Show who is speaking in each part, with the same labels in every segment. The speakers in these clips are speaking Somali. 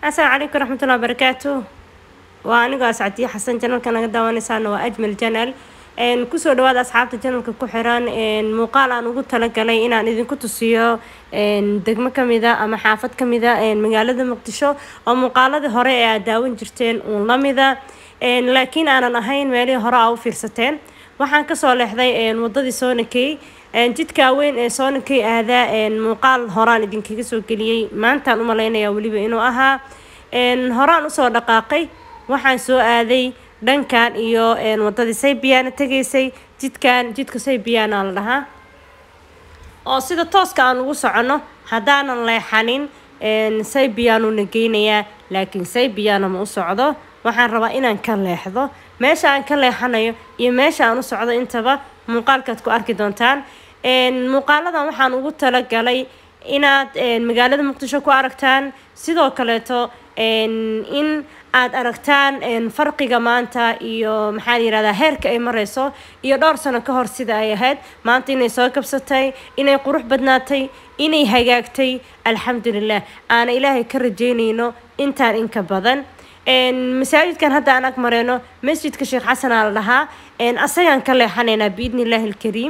Speaker 1: السلام عليكم ورحمة الله وبركاته. وأنا قاعد سعدي حسن جنال كان قد وانا سان وأجمل جنال إن كسر دواد أصحاب الجنال كحران إن مقال أنا قلت لك علي إن أنا إذا كنت سيا إن دقمة كمذا أما حافظ كمذا إن مقالة مقتشو أو مقالة هراء داون جرتين والله مذا إن لكن أنا نهين مالي هراء أو فرستين وحن كسر لحظة إن وضدي سونكي إن جدك وين سونكي هذا إن مقال هران إذن كيسو كلي ما أنت أمالين يا ولي بإنه أها إن هران أصور دقاقي waxaan soo aaday dhankan iyo wadadii Saybiyaana tageysay jidka Saybiyaana la dhahaa oo sida tooska aan ugu socono hadaanan leexanin Saybiyaanu nageynaya laakiin Saybiyaana ma u socdo waxaan rabaa inaan ka leexdo meesha aan ka leexanayo iyo meesha aan u socdo intaba muuqaalkaad ku arki doontaan muuqaaladan waxaan ugu talagalay inaad magaalada Muqdisho ku aragtaan sidoo kaleeto in aad aragtaan farqiga maanta iyo maxaa yiraahdaa heerka ay mareyso iyo dhowr sano ka hor sida ay ahayd maanta inay soo kabsatay inay qurux badnaatay inay hagaagtay alxamdulillah aan ilaahay ka rajeynayno intaan in ka badan masaajidkan hadda aan ag mareyno masjidka Sheekh Xasan al dhahaa asagan ka leexanayna biidnillaahi alkariim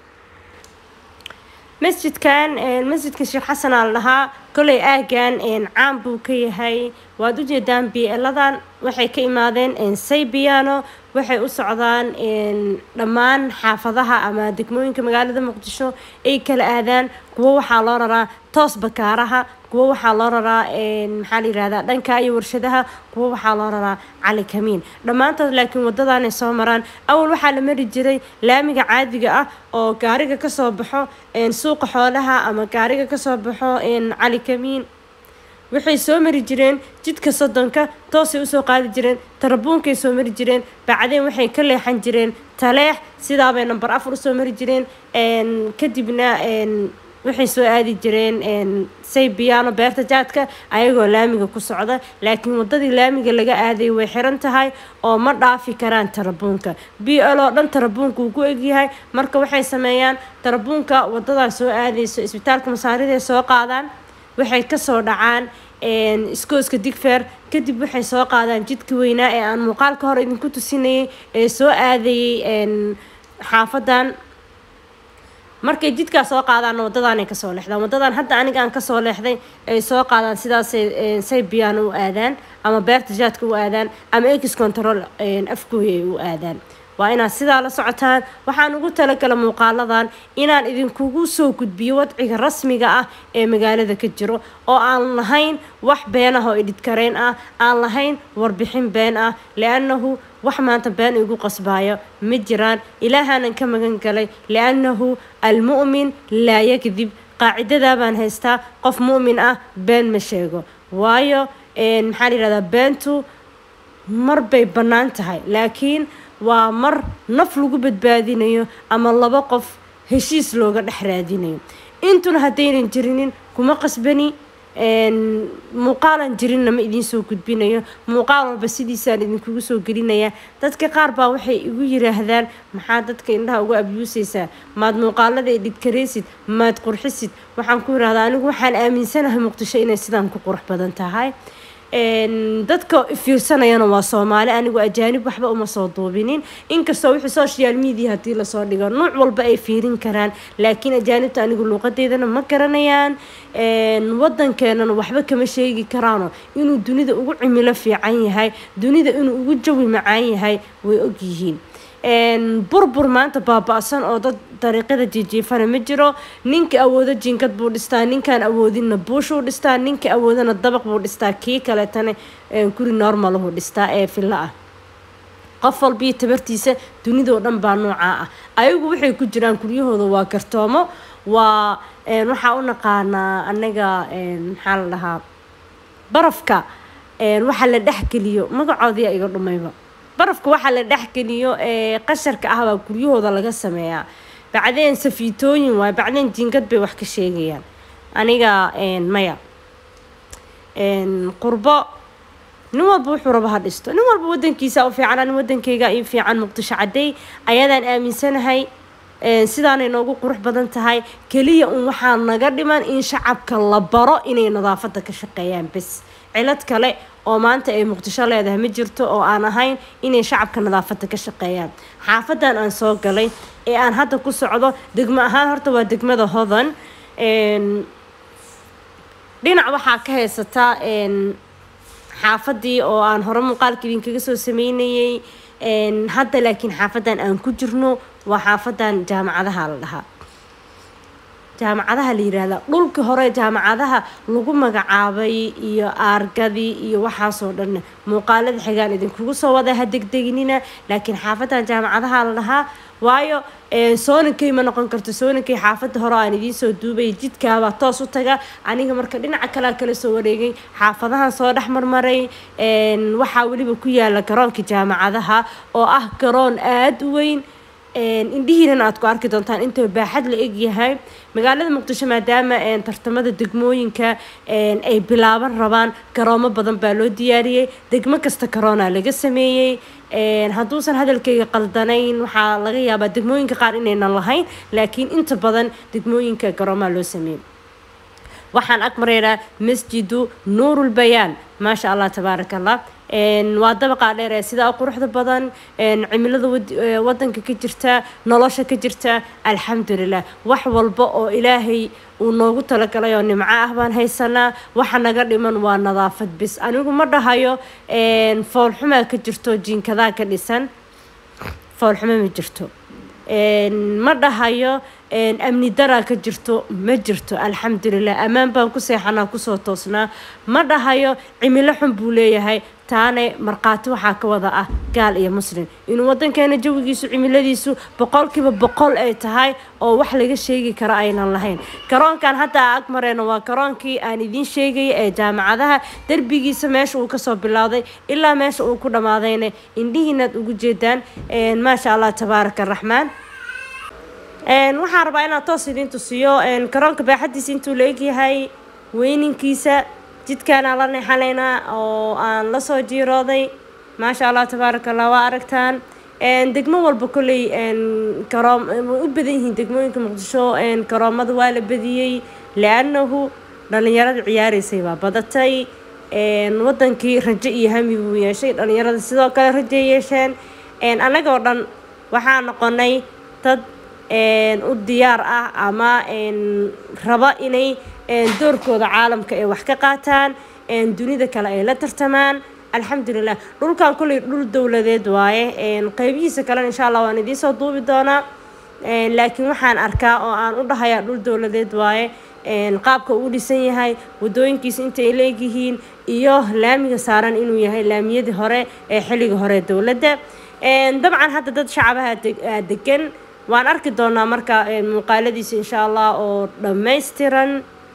Speaker 1: مسجد الشيخ حسن الله كل أجان عام بوكي هاي وادوجي دام بيلادان وحي كيمادين سيبيانو وحي أسعدان لمان حافظها أما دكموين كمقالة مقدشو أي كل آذان قوة حالارا توس بكارها قوة حالارا محالي رادا دانكاي ورشدها قوة حالارا على كمين لما أنت لكن وددان سومران أول وحال مري جري لاميقا عاديقا أو كاريقا كصوبحو سوق حولها أما كاريقا كصوبحو على كمين waxay soo mari jireen jidka Sodonka toosay u soo qaadi jireen tarabuunkay soo mari jireen bacdeen waxay ka leexan jireen taleex sidaa bay number 4 u soo mari jireen kadibna waxay soo aadi jireen Saybiyaano beerta jaadka ayagoo laamiga ku socda laakiin wadadii laamiga laga aaday way xiran tahay oo ma dhaafi karaan tarabuunka BL oo dhan tarabuunku uu ku egyahay marka waxay sameeyaan tarabuunka wadada soo aadayso isbitaalka Masaarida soo qaadaan waxay ka soo dhacaan iskooska Digfaar kadib waxay soo qaadaan jidka weynaa ee aan muuqaalka hore idinku tusinayay ee soo aadayay xaafadan markay jidka soo qaadaan wadadan ay ka soo leexdaan wadadan hadda aniga aan ka soo leexday ay soo qaadaan sidaas Saybiyaano u aadaan ama beerta jaadka u aadaan ama ex control afkooyay u aadaan waa inaan sidaa la socotaan waxaan ugu talagalay muuqaaladan inaan idinkugu soo gudbiyo wadciga rasmiga ah ee magaalada ka jiro oo aan lahayn wax been ah oo edit kareen ah aan lahayn warbixin been ah laanahu wax maanta been igu qasbaayo ma jiraan ilaahanan ka magan galay laanahu almu'min la yakdib qaacidada baan haystaa qof mu'min ah been ma sheego waayo maxaa yiraahdaa beentu mar bay banaan tahay laakiin waa mar naf lagu badbaadinayo ama laba qof heshiis looga dhaxraadinayo intuna hadaynan jirinin kuma qasbani muuqaalan jirinna ma idin soo gudbinayo muuqaal walba sidiisaan idinkugu soo gelinaya dadka qaar baa waxay igu yiraahdaan maxaa dadka indhaha uga abiyuusaysaa maad muuqaalada edit kareysid maad qurxisid waxaan ku yiraahdaa anigu waxaan aaminsanahay Muqdisho inay sidaan ku qurux badan tahay dadka fiirsanayana waa Soomaali anigu ajaanib waxba uma soo duubinin inkastoo wixii social media hadii la soo dhigo nooc walba ay fiirin karaan laakiin ajaanibta anigu luqadeedana ma garanayaan wadankeena waxba kama sheegi karaano inuu dunida ugu cimilo fiican yahay dunida inuu ugu jawi macaan yahay way og yihiin burbur maanta baabaasan oo dad dariiqada jijiifana ma jiro ninka awoodo jinkad buu dhistaa ninkan awoodina buushuu dhistaa ninka awoodana dabaq buu dhistaa kii kale tan guri normal ah dhistaa ee filla ah qof walba tabartiisa dunida oo dhan baa nooca ah ayagu waxay ku jiraan guryahooda waa kartoomo waa waxa u naqaanaa anaga maxaa la dhahaa barafka waxa la dhaxgeliyo magacoodii iga dhumayba barafku waxa la dhaxgeliyo qasharka ah baa guryahooda laga sameeyaa bacdeen safiitooyin waa bacdeen jinkad bay wax ka sheegayaan aniga maya qurbo nin walba wuxuu raba ha dhisto nin walba wadankiisa u fiican aan wadankayga ay fiican Muqdisho caday ayadaan aaminsanahay sidaanay noogu qurux badan tahay kaliya waxaan naga dhiman in shacabka la baro inay nadaafada ka shaqeeyaan bas cilad kale oo maanta ay muqdisho leedahay ma jirto oo aan ahayn inay shacabka nadaafada ka shaqeeyaan xaafadan aan soo galay ee aan hadda ku socdo degmo ahaan horta waa degmada Hodan dhinac waxaa ka haysataa xaafadii oo aan hore muuqaalka idinkaga soo sameynayay hadda laakiin xaafadan aan ku jirno waa xaafadan jaamacadaha la dhahaa jaamacadaha la yiraahdo dhulka hore jaamacadaha lagu magacaabay iyo aargadii iyo waxaasoo dhan muuqaalada xigaan idinkugu soo wada degdeginina laakiin xaafadan jaamacadaha la dhahaa waayo soonankay ma noqon karto soonankay xaafada hore aan idiin soo duubay jidkaaba toos u taga aniga marka dhinaca kala soo wareegay xaafadahan soo dhex marmaray waxaa weliba ku yaala garoonka jaamacadaha oo ah garoon aad u weyn indhihiina aad ku arki doontaan inta baaxad la eg yahay magaalada muqdisho maadaama tartamada degmooyinka ay bilaaban rabaan garoomo badan baa loo diyaariyay degmo kasta garoona laga sameeyay hadduusan hadalkayga qaldanayn waxaa laga yaabaa degmooyinka qaar inaynan lahayn laakiin inta badan degmooyinka garoomaa loo sameeyay waxaan ag maraynaa masjidu nuurul bayaan maasha allah tabaaraka allah waa dabaqa dheer ee sida quruxda badan cimilada wadanka ka jirta nolosha ka jirta alxamdulillah wax walba oo ilaahay uu noogu talagalay oo nimco ah baan haysanaa waxa naga dhiman waa nadaafad bis anigu ma dhahayo foolxuma ka jirto jiinkadaa ka dhisan foolxuma ma jirto ma dhahayo amni daraa ka jirto ma jirto alxamdulillah ammaan baan ku seexanaa kusoo toosnaa ma dhahayo cimilo xun buu leeyahay taane marqaati waxaa ka wada ah gaal iyo muslim inuu wadankeena jawigiisu cimiladiisu 100% ay tahay oo wax laga sheegi karo aynan lahayn garoonkan hadda ag mareeno waa garoonkii aan idiin sheegay ee jaamacadaha darbigiisa meesha uu kasoo bilowday ilaa meesha uu ku dhamaadayna indhihiinaad ugu jeedaan maasha allah tabaaraka raxmaan waxaan rabaa inaan toos idin tusiyo garoonka baaxadiisa intuu la egyahay weyninkiisa jidkaan aan la neexanaynaa oo aan la soo jiirooday maasha allah tabaaraka allah waa aragtaan degmo walba kolley garoom u badan yihiin degmooyinka muqdisho garoomada waa la badiyey laanahu dhalinyarada ciyaaraysay baa badatay wadankii rajo iyo hami buu yeeshay dhalinyarada sidoo kale rajo yeesheen annagoo dhan waxaa noqonay dad u diyaar ah ama raba inay doorkooda caalamka ay wax ka qaataan dunida kale ay la tartamaan alxamdulillah dhulkan kulli dhul dawladeed waaye qaybihiisa kale insha Allah waan idin soo duubi doonaa laakiin waxaan arkaa oo aan u dhahayaa dhul dawladeed waaye qaabka uu dhisan yahay wadooyinkiisa inta ay leeyihiin iyo laamiga saaran inuu yahay laamiyadii hore ee xilliga hore dawladda dabcan hadda dad shacabaha degan waan arki doonaa marka muuqaaladiisa insha Allah oo dhameystiran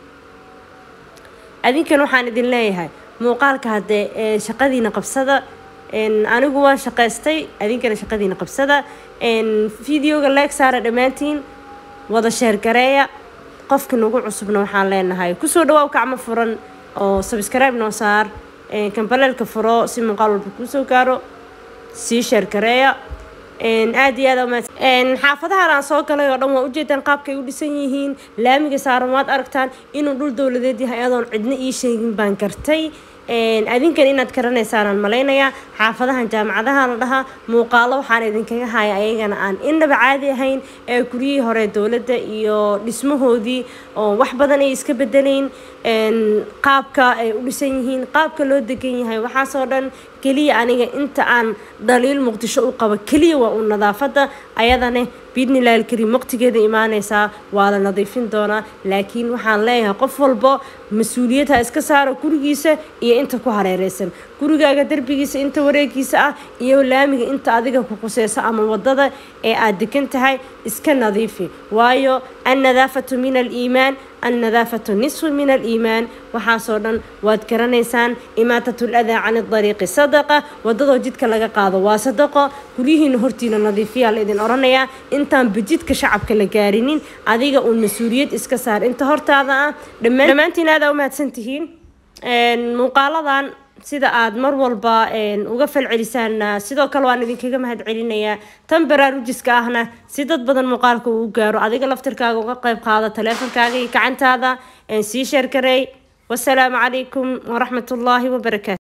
Speaker 1: adinkan waxaan idin leeyahay muuqaalka hadee shaqadiina qabsada anigu waan shaqaystay adinkana shaqadiina qabsada videoga like saara dhamaantiin wada share gareeya qofka nagu cusubna waxaan leenahay ku soo dhawaw kacmo furan oo subscribe noo saar kambalelka furo si muuqaal walba ku soo gaaro si share gareeya aad iyo aad xaafadaha aan soo galay oo dhan waa u jeedaan qaabkay u dhisan yihiin laamiga saaran waad aragtaan inuu dhul dawladeed yahay adoon cidna ii sheegin baan gartay adinkan inaad karanaysaan malaynayaa xaafadahan jaamacadaha la dhahaa muuqaalo waxaan idinkaga haya ayagana aan indhaba caadi ahayn ee guriyihii hore dawladda iyo dhismahoodii oo wax badan ay iska bedelayn qaabka ay u dhisan yihiin qaabka loo degan yahay waxaasoo dhan keliya aniga inta aan dhaliil muqdisho u qabo keliya waa u nadaafada ayadana biidnillahi alkariim waqtigeeda imaanaysaa waa la nadiifin doonaa laakiin waxaan leeyahay qof walba mas-uuliyad ha iska saaro gurigiisa iyo inta ku hareereysan gurigaaga darbigiisa inta wareegiisa ah iyo laamiga inta adiga ku quseysa ama wadada ee aad degan tahay iska nadiifi waayo annadaafatu min aliimaan النظافة نصف من الإيمان وحاصلا وذكرنيسان إماتة الأذى عن الطريق صدقة وضدو جدك لغا قاضو وصدقة كليه نهرتين النظيفية الإذن أرانيا إنتان بجدك شعبك لقارنين عديقة المسؤولية إسكسار انت هرت هذا لما انتين هذا وما تسنتهين مقالضا sida aad mar walba uga falcelisaan sidoo kale waan idinkaga mahad celinayaa tan baraarujiska ahna si dad badan muuqaalka uu gaaro adiga laftirkaaga uga qayb qaada taleefankaaga iyo gacantaada si share gareey والسلام عليكم ورحمة الله وبركاته.